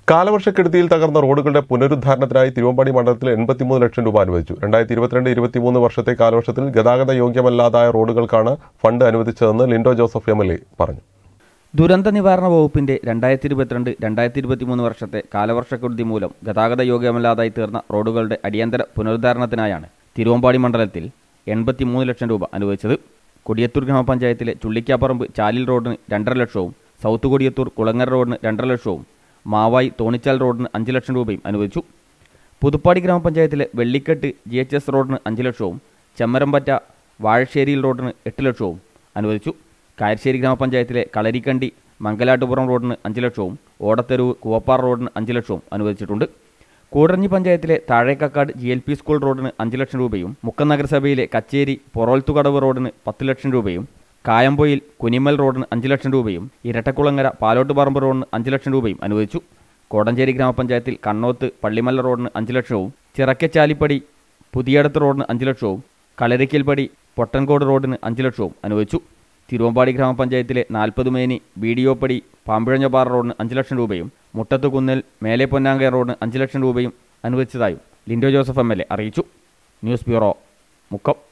കാലവർഷക്കെടുതിയിൽ തകർന്ന റോഡുകളുടെ പുനരുദ്ധാരണത്തിനായി തിരുവമ്പാടി മണ്ഡലത്തിൽ 83 ലക്ഷം രൂപ അനുവദിച്ചു. 2022-23 വർഷത്തെ കാലവർഷത്തിൽ ഗതാഗത യോഗ്യമല്ലാതായ റോഡുകൾക്കാണ് ഫണ്ട് അനുവദിച്ചതെന്ന് ലിൻഡോ ജോസഫ് MLA പറഞ്ഞു. ദുരന്ത നിവാരണ വകുപ്പിന്റെ 2022-2023 വർഷത്തെ കാലവർഷക്കെടുതി മൂലം ഗതാഗത യോഗ്യമല്ലാതായി തീർന്ന റോഡുകളുടെ അടിയന്തര പുനരുദ്ധാരണത്തിനായാണ് തിരുവമ്പാടി മണ്ഡലത്തിൽ 83 ലക്ഷം രൂപ അനുവദിച്ചത്. കൊടിയത്തൂർ ഗ്രാമപഞ്ചായത്തിലെ ചുള്ളിക്കാപ്പറമ്പ് ചാലിൽ റോഡിന് 2.5 ലക്ഷവും സൗത്ത് കൊടിയത്തൂർ കുളങ്ങര റോഡിന് 2.5 ലക്ഷവും മാവായി തോണിച്ചാൽ റോഡിന് 5 ലക്ഷം രൂപയും അനുവദിച്ചു. പുതുപ്പാടി ഗ്രാമപഞ്ചായത്തിലെ വെള്ളിക്കെട്ട് GHS റോഡിന് 5 ലക്ഷവും ചെമ്മരമ്പറ്റ വാഴശ്ശേരിയിൽ റോഡിന് 8 ലക്ഷവും അനുവദിച്ചു. കായശ്ശേരി ഗ്രാമപഞ്ചായത്തിലെ കളരിക്കണ്ടി മംഗലാട്ടുപുറം റോഡിന് 5 ലക്ഷവും ഓടത്തെരുവ് കൂവപ്പാറ റോഡിന് 5 ലക്ഷവും അനുവദിച്ചിട്ടുണ്ട്. കൂടരഞ്ഞി പഞ്ചായത്തിലെ താഴേക്കക്കാട് GLP സ്കൂൾ റോഡിന് 5 ലക്ഷം രൂപയും മുക്കം നഗരസഭയിലെ കച്ചേരി പൊറോൽത്തുകടവ് റോഡിന് 10 ലക്ഷം രൂപയും കായംപൊയിൽ കുനിമൽ റോഡിന് 5 ലക്ഷം രൂപയും ഇരട്ടക്കുളങ്ങര പാലോട്ടുപറമ്പ് റോഡിന് 5 ലക്ഷം രൂപയും അനുവദിച്ചു. കോടഞ്ചേരി ഗ്രാമപഞ്ചായത്തിൽ കണ്ണോത്ത് പള്ളിമല്ല റോഡിന് 5 ലക്ഷവും ചിറക്കച്ചാലിപ്പടി പുതിയടത്ത് റോഡിന് 5 ലക്ഷവും കളരിക്കൽപ്പടി പൊട്ടൻകോട് റോഡിന് 5 ലക്ഷവും അനുവദിച്ചു. തിരുവമ്പാടി ഗ്രാമപഞ്ചായത്തിലെ 40 മേനി BDO പടി പാമ്പിഴഞ്ഞപാറ റോഡിന് 5 ലക്ഷം രൂപയും മുട്ടത്ത് കുന്നൽ മേലെ പൊന്നാങ്കയ റോഡിന് 5 ലക്ഷം രൂപയും അനുവദിച്ചതായും ലിൻഡോ ജോസഫ് MLA അറിയിച്ചു. News bureau, Mukkam.